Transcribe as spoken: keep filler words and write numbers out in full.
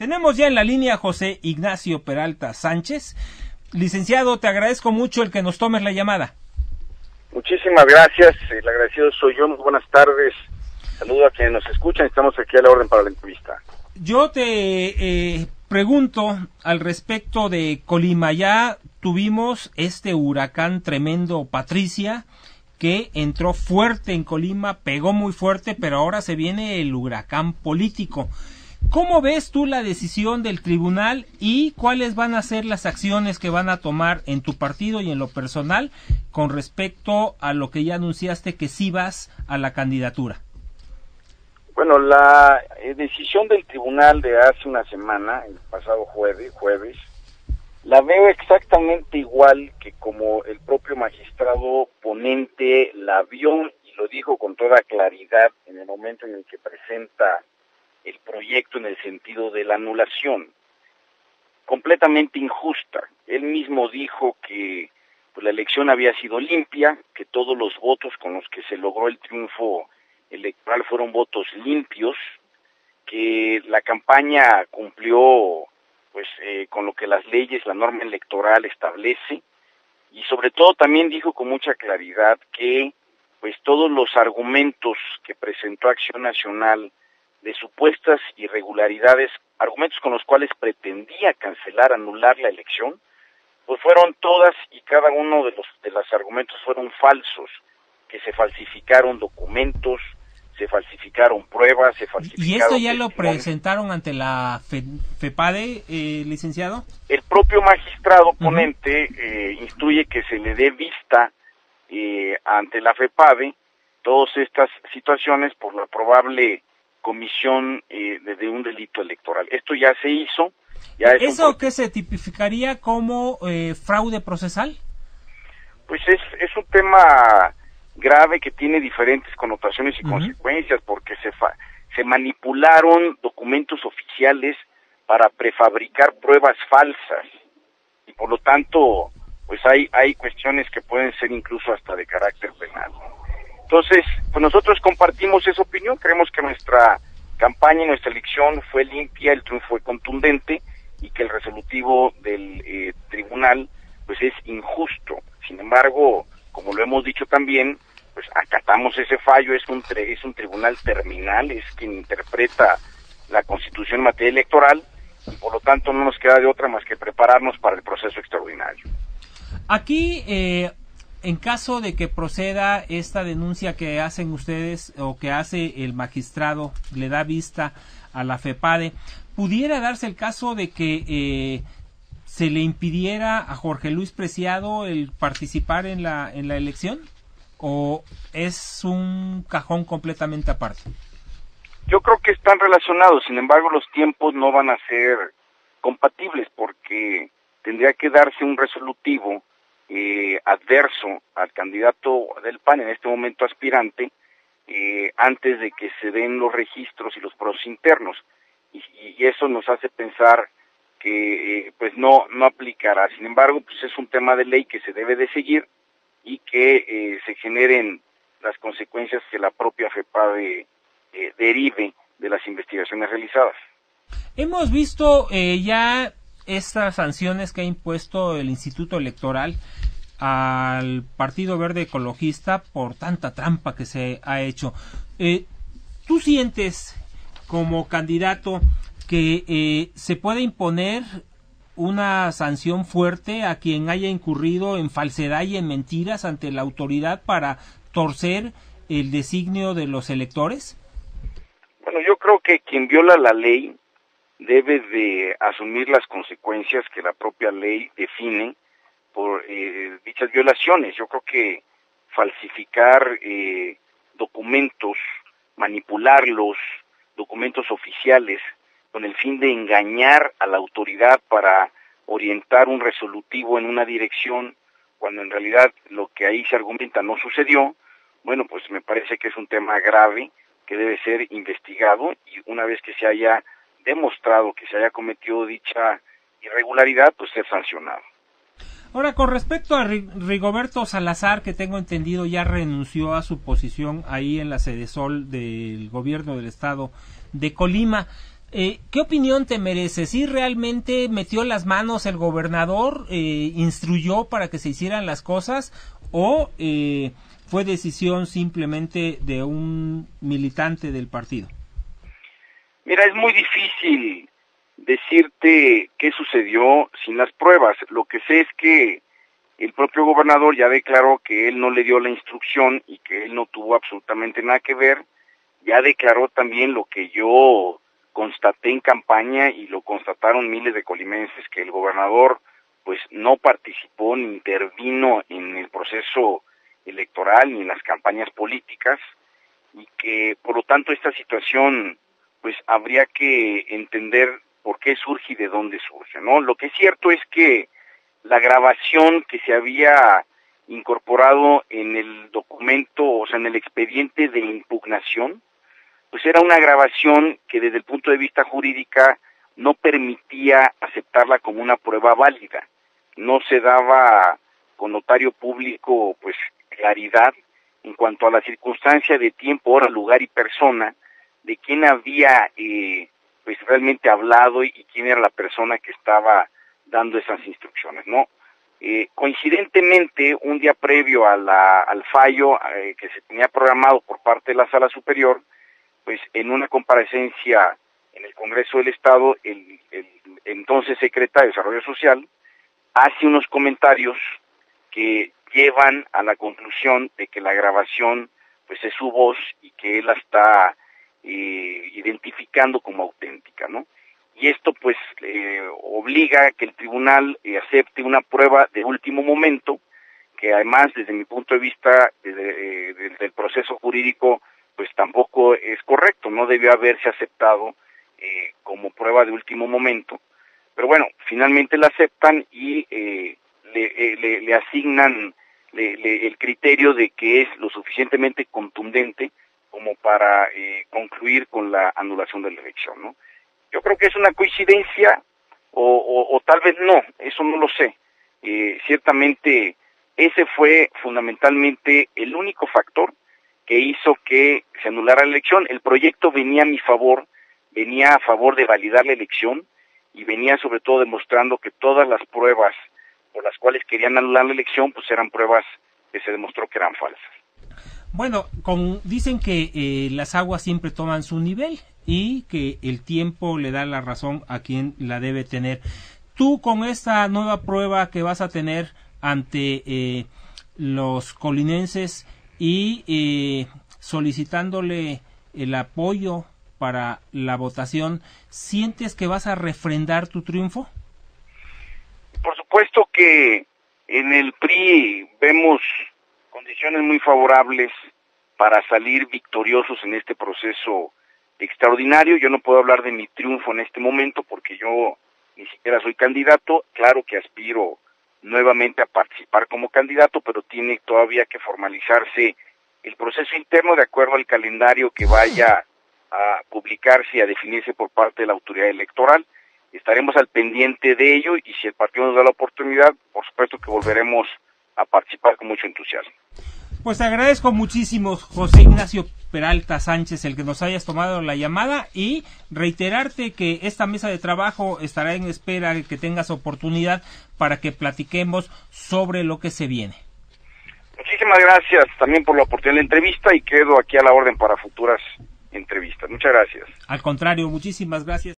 Tenemos ya en la línea a José Ignacio Peralta Sánchez. Licenciado, te agradezco mucho el que nos tomes la llamada. Muchísimas gracias, el agradecido soy yo. Muy buenas tardes, saludo a quienes nos escuchan, estamos aquí a la orden para la entrevista. Yo te eh, pregunto al respecto de Colima. Ya tuvimos este huracán tremendo, Patricia, que entró fuerte en Colima, pegó muy fuerte, pero ahora se viene el huracán político. ¿Cómo ves tú la decisión del tribunal y cuáles van a ser las acciones que van a tomar en tu partido y en lo personal con respecto a lo que ya anunciaste que sí vas a la candidatura? Bueno, la eh, decisión del tribunal de hace una semana, el pasado jueves, jueves, la veo exactamente igual que como el propio magistrado ponente la vio y lo dijo con toda claridad en el momento en el que presenta el proyecto en el sentido de la anulación. Completamente injusta. Él mismo dijo que pues, la elección había sido limpia, que todos los votos con los que se logró el triunfo electoral fueron votos limpios, que la campaña cumplió pues eh, con lo que las leyes, la norma electoral establece, y sobre todo también dijo con mucha claridad que pues todos los argumentos que presentó Acción Nacional de supuestas irregularidades, argumentos con los cuales pretendía cancelar, anular la elección, pues fueron todas y cada uno de los de los argumentos fueron falsos, que se falsificaron documentos, se falsificaron pruebas, se falsificaron... ¿Y esto ya lo presentaron ante la Fe, FEPADE, eh, licenciado? El propio magistrado ponente uh-huh. eh, instruye que se le dé vista eh, ante la FEPADE todas estas situaciones por la probable comisión eh, de, de un delito electoral. Esto ya se hizo. Ya es ¿Eso un... qué se tipificaría como eh, fraude procesal? Pues es, es un tema grave que tiene diferentes connotaciones y uh-huh. consecuencias, porque se, fa se manipularon documentos oficiales para prefabricar pruebas falsas, y por lo tanto, pues hay, hay cuestiones que pueden ser incluso hasta de carácter penal. Entonces, pues nosotros compartimos esa opinión, creemos que nuestra campaña y nuestra elección fue limpia, el triunfo fue contundente y que el resolutivo del eh, tribunal pues es injusto. Sin embargo, como lo hemos dicho también, pues acatamos ese fallo, es un, es un tribunal terminal, es quien interpreta la Constitución en materia electoral y por lo tanto no nos queda de otra más que prepararnos para el proceso extraordinario. Aquí... Eh... En caso de que proceda esta denuncia que hacen ustedes o que hace el magistrado, le da vista a la FEPADE, ¿pudiera darse el caso de que eh, se le impidiera a Jorge Luis Preciado el participar en la en la elección? ¿O es un cajón completamente aparte? Yo creo que están relacionados, sin embargo los tiempos no van a ser compatibles porque tendría que darse un resolutivo Eh, adverso al candidato del P A N, en este momento aspirante, eh, antes de que se den los registros y los procesos internos, y, y eso nos hace pensar que eh, pues no no aplicará. Sin embargo, pues es un tema de ley que se debe de seguir y que eh, se generen las consecuencias que la propia FEPADE eh, derive de las investigaciones realizadas. Hemos visto eh, ya estas sanciones que ha impuesto el Instituto Electoral al Partido Verde Ecologista por tanta trampa que se ha hecho. Eh, ¿Tú sientes como candidato que eh, se puede imponer una sanción fuerte a quien haya incurrido en falsedad y en mentiras ante la autoridad para torcer el designio de los electores? Bueno, yo creo que quien viola la ley debe de asumir las consecuencias que la propia ley define por eh, dichas violaciones. Yo creo que falsificar eh, documentos, manipularlos, documentos oficiales, con el fin de engañar a la autoridad para orientar un resolutivo en una dirección, cuando en realidad lo que ahí se argumenta no sucedió, bueno, pues me parece que es un tema grave que debe ser investigado y una vez que se haya demostrado que se haya cometido dicha irregularidad, pues ser sancionado. Ahora, con respecto a Rigoberto Salazar, que tengo entendido ya renunció a su posición ahí en la Sedesol del gobierno del estado de Colima, Eh, ¿Qué opinión te merece? ¿Sí realmente metió las manos el gobernador, eh, instruyó para que se hicieran las cosas, o eh, fue decisión simplemente de un militante del partido? Mira, es muy difícil decirte qué sucedió sin las pruebas. Lo que sé es que el propio gobernador ya declaró que él no le dio la instrucción y que él no tuvo absolutamente nada que ver. Ya declaró también lo que yo constaté en campaña y lo constataron miles de colimenses, que el gobernador pues no participó ni intervino en el proceso electoral ni en las campañas políticas, y que por lo tanto esta situación pues habría que entender por qué surge y de dónde surge, ¿no? Lo que es cierto es que la grabación que se había incorporado en el documento, o sea, en el expediente de impugnación, pues era una grabación que desde el punto de vista jurídica no permitía aceptarla como una prueba válida. No se daba con notario público pues claridad en cuanto a la circunstancia de tiempo, hora, lugar y persona de quién había eh, pues realmente hablado y, y quién era la persona que estaba dando esas instrucciones, ¿no? Eh, coincidentemente, un día previo a la, al fallo eh, que se tenía programado por parte de la Sala Superior, pues en una comparecencia en el Congreso del Estado, el, el entonces secretario de Desarrollo Social hace unos comentarios que llevan a la conclusión de que la grabación pues es su voz y que él la está eh, identificando como auténtica, ¿no? Y esto pues eh, obliga a que el tribunal eh, acepte una prueba de último momento, que además desde mi punto de vista, desde, eh, desde el proceso jurídico, pues tampoco es correcto, no debió haberse aceptado eh, como prueba de último momento. Pero bueno, finalmente la aceptan y eh, le, eh, le, le asignan le, le, el criterio de que es lo suficientemente contundente como para eh, concluir con la anulación de la elección, ¿no? Yo creo que es una coincidencia o, o, o tal vez no, eso no lo sé. Eh, ciertamente ese fue fundamentalmente el único factor que hizo que se anulara la elección. El proyecto venía a mi favor, venía a favor de validar la elección y venía sobre todo demostrando que todas las pruebas por las cuales querían anular la elección pues eran pruebas que se demostró que eran falsas. Bueno, con, dicen que eh, las aguas siempre toman su nivel y que el tiempo le da la razón a quien la debe tener. Tú, con esta nueva prueba que vas a tener ante eh, los colinenses y eh, solicitándole el apoyo para la votación, ¿sientes que vas a refrendar tu triunfo? Por supuesto que en el P R I vemos condiciones muy favorables para salir victoriosos en este proceso extraordinario. Yo no puedo hablar de mi triunfo en este momento porque yo ni siquiera soy candidato. Claro que aspiro nuevamente a participar como candidato, pero tiene todavía que formalizarse el proceso interno de acuerdo al calendario que vaya a publicarse y a definirse por parte de la autoridad electoral. Estaremos al pendiente de ello y si el partido nos da la oportunidad, por supuesto que volveremos a participar con mucho entusiasmo. Pues te agradezco muchísimo, José Ignacio Peralta Sánchez, el que nos hayas tomado la llamada, y reiterarte que esta mesa de trabajo estará en espera de que tengas oportunidad para que platiquemos sobre lo que se viene. Muchísimas gracias también por la oportunidad de la entrevista y quedo aquí a la orden para futuras entrevistas. Muchas gracias. Al contrario, muchísimas gracias.